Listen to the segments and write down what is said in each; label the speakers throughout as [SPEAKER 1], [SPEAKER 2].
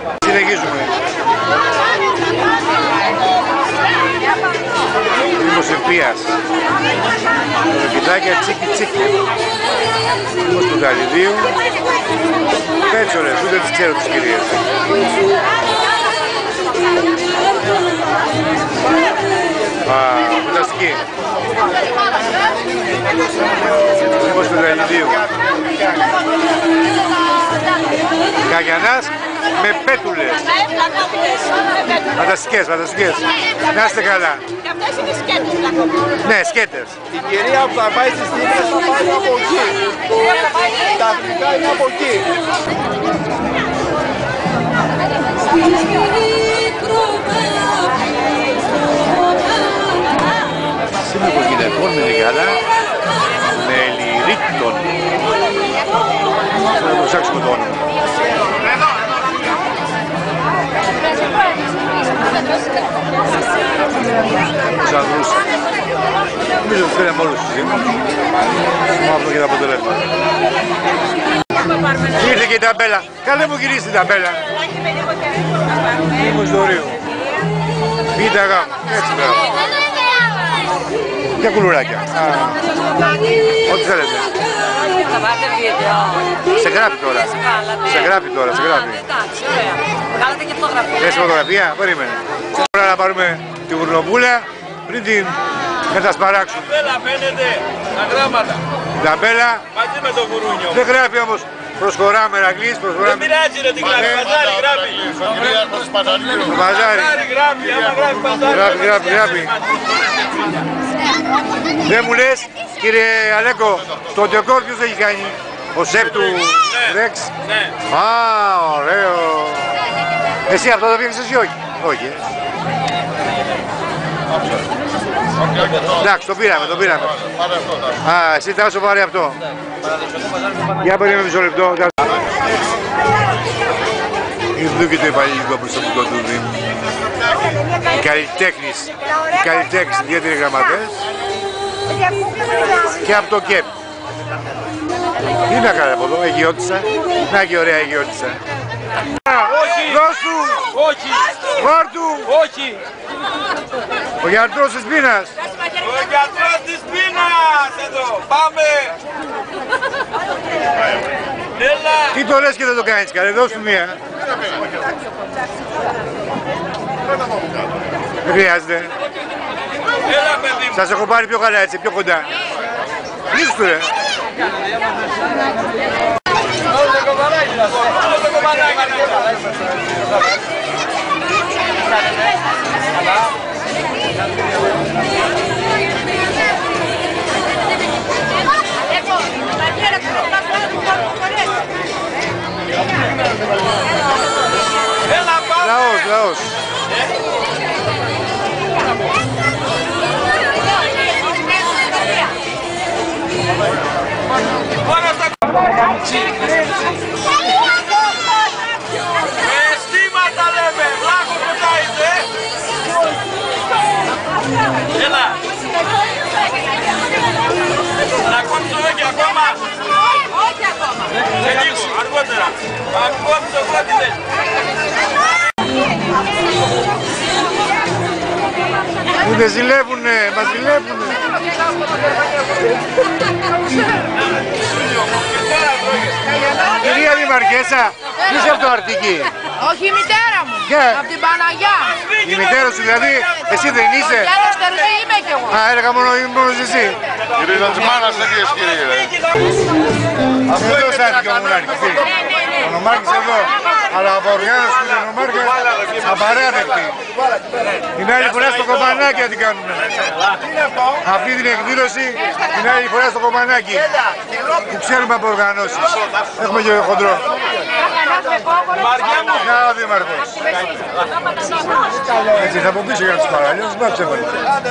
[SPEAKER 1] Συνεχίζουμε. Δήμος Ευβίας. Ρεπιδάκια τσίκι τσίκι. Δήμος του Γαλιδίου. Πέτσορες, ούτε τις ξέρω τις κυρίες. Φανταστική. Δήμος του Γαλιδίου. Καγιανάς με πέτουλες. Φανταστικές, φανταστικές. Να είστε καλά.
[SPEAKER 2] Και αυτές είναι σκέτες.
[SPEAKER 1] Ναι, σκέτες.
[SPEAKER 3] Η κυρία που θα πάει στις τύπες θα πάει από εκεί. Τα αγγλικά είναι από εκεί.
[SPEAKER 1] Σύμβουλο γυναικών με γάλα με λιρίτων. Θα το ψάξουμε το όνομα. Ξανδρούσα. Νομίζω ότι φέραμε όλους τους Δήμους. Μαύρο και τα αποτελέσματα. Ήρθε και η ταμπέλα. Καλέ μου γυρίσει την ταμπέλα. Δήμος Δωρίου. Β' Γ. Έτσι πέρα. Και κουλουράκια. Ό,τι θέλετε. Σε γράφει τώρα. Σε γράφει τώρα, σε γράφει.
[SPEAKER 2] Εντάξει, ωραία. Κάνατε και φωτογραφία.
[SPEAKER 1] Θες φωτογραφία, περίμενε. Τώρα να πάρουμε τη γουρνοπούλα πριν την κατασπαράξουν.
[SPEAKER 3] Ταμπέλα φαίνεται τα γράμματα.
[SPEAKER 1] Ταμπέλα.
[SPEAKER 3] Μαζί με το γουρούνιο.
[SPEAKER 1] Δεν γράφει όμως. Προσχωράμε Ρακλής,
[SPEAKER 3] Δεν
[SPEAKER 1] προσχωράμε.
[SPEAKER 3] πειράζει ρε την γράφει. Παζάρι γράφει.
[SPEAKER 1] Το Παζάρι.
[SPEAKER 3] Παζάρι γράφει. Άμα γράφει παζάρι.
[SPEAKER 1] Γράφει. Δεν μου λες, κύριε Αλέκο, το ντεκόρ ποιος έχει κάνει? Ο σεφ του Ρεξ.
[SPEAKER 3] Ναι.
[SPEAKER 1] Α, ωραίο. Εσύ αυτό το φτιάξες ή όχι? Όχι. Εντάξει, το πήραμε. Α, εσύ θα σου πάρει αυτό. Για περίμενε μισό λεπτό. Ήρθε και το υπαλληλικό προσωπικό του Δήμου. Καλλιτέχνης, ιδιαίτεροι γραμματές. Και από το ΚΕΠ. Τι να κάνει από εδώ, Αιγιώτισσα. Να και ωραία Αιγιώτισσα. Δώσ' του!
[SPEAKER 3] Όχι.
[SPEAKER 1] Βάρ' του!
[SPEAKER 3] Όχι.
[SPEAKER 1] Ο γιατρός της πείνας.
[SPEAKER 3] Ο γιατρός της πείνας εδώ. Πάμε. Έλα.
[SPEAKER 1] Τι το λες και δεν το κάνεις καλέ, δώσ' του μία. Δεν χρειάζεται.
[SPEAKER 3] Έλα παιδί μου.
[SPEAKER 1] Σας έχω πάρει πιο καλά έτσι, πιο κοντά. Λύσου του ρε.
[SPEAKER 3] Όλο το κομμανάκι. Όλο το κομμανάκι.
[SPEAKER 1] Λαός.
[SPEAKER 3] Αισθήματα λέμε, βλάχο πετάιζε. Έλα. Να κόψω όχι ακόμα.
[SPEAKER 2] Όχι ακόμα.
[SPEAKER 3] Σε λίγο, αργότερα. Να κόψω πρώτη δεν.
[SPEAKER 1] Που δεν ζηλεύουνε, μας ζηλεύουνε. Κυρία Δημαρχέσα, τι είσαι από το Αρτική?
[SPEAKER 4] Όχι η μητέρα μου,
[SPEAKER 1] Και
[SPEAKER 4] από την Παναγιά.
[SPEAKER 1] η μητέρα σου δηλαδή, εσύ δεν είσαι?
[SPEAKER 4] Γιάννος Τερζή είμαι κι εγώ.
[SPEAKER 1] Α, έλεγα μόνος εσύ.
[SPEAKER 5] Κυρία της μάνας τέτοιες κύριε.
[SPEAKER 1] Εδώ στάθηκε ο Μουνάρκης. Ο Νομάρχης εδώ. Αλλά από οργάνωση του Νομάρχα απαράδεκτη. Την άλλη φορά στο κομπανάκι την κάνουμε. Αυτή την εκδήλωση την άλλη φορά στο κομπανάκι. Που ξέρουμε από οργανώσεις. Έχουμε και χοντρό. Να ο Δήμαρχος. Έτσι θα από πίσω για τους παραλίους, να ψεύανε.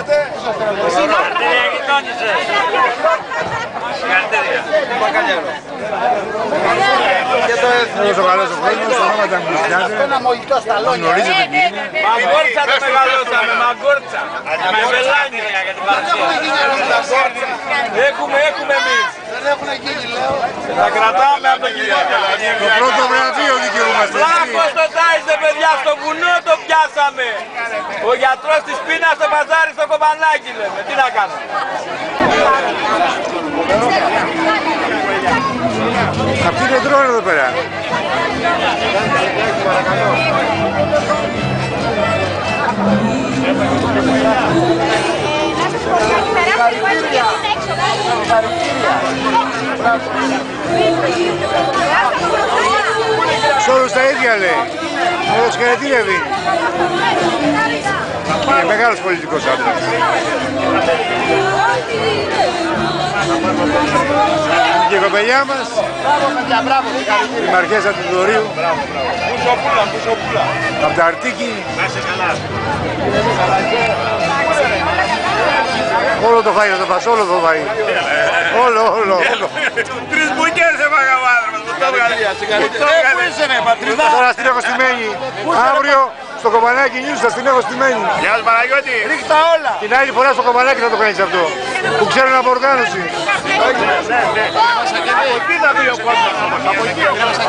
[SPEAKER 1] Όλος ο καλός ο κόσμος, ονόματα αγγλιστιάζε, γνωρίζετε τι είναι.
[SPEAKER 3] Μαγκόρτσα το μεγαλώσαμε, μαγκόρτσα. Με βελάνι για την παρουσία. Έχουμε εμείς.
[SPEAKER 5] Δεν έχουν γίνει λέω.
[SPEAKER 3] Τα κρατάμε από το κοινό.
[SPEAKER 1] Το πρώτο βραβείο δικαιούμαστε.
[SPEAKER 3] Λάκος το τάιζε. λέμε. Ο γιατρός της πείνας στο παζάρι στο κομπανάκι λέμε. Τι να κάνουμε.
[SPEAKER 1] Αυτοί δεν τρώνε εδώ πέρα. Σ' όλους τα ίδια λέει. Εδώ συγχαρητήρια δίνει. Είναι μεγάλος πολιτικός άντρας. Και η κοπελιά μας, η Μαρκέζα του Δωρίου, από τα Αρτίκη. Όλο το φάει θα το φας, όλο το φάει. Όλο.
[SPEAKER 3] Τρεις μπουκές έφαγα ο άνθρωπος, μου το έβγαλε. Πού είσαι ρε πατρίδα.
[SPEAKER 1] Τώρα στην έχω στημένη. Αύριο στο κομπανάκι νιούς θα την έχω στημένη.
[SPEAKER 3] Γεια σας Παναγιώτη. Ρίχτα όλα.
[SPEAKER 1] Την άλλη φορά στο κομπανάκι θα το κάνεις αυτό. Που ξέρουν από οργάνωση.
[SPEAKER 3] Τι θα πει ο κόσμος όμως, από εκεί.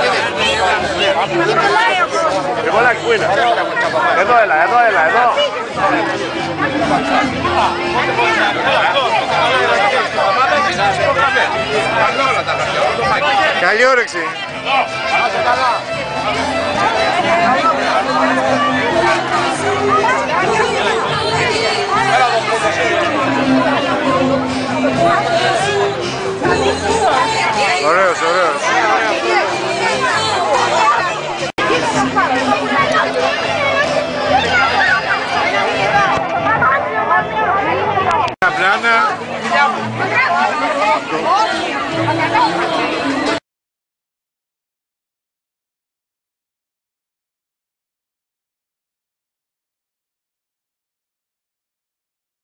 [SPEAKER 3] Νικολάκη, πού είναι. Εδώ έλα, εδώ.
[SPEAKER 1] Καλή όρεξη. Ωραίος.